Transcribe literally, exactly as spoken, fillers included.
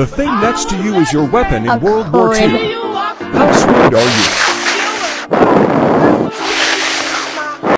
The thing next to you is your weapon in A World War coin. Two. How sweet are you?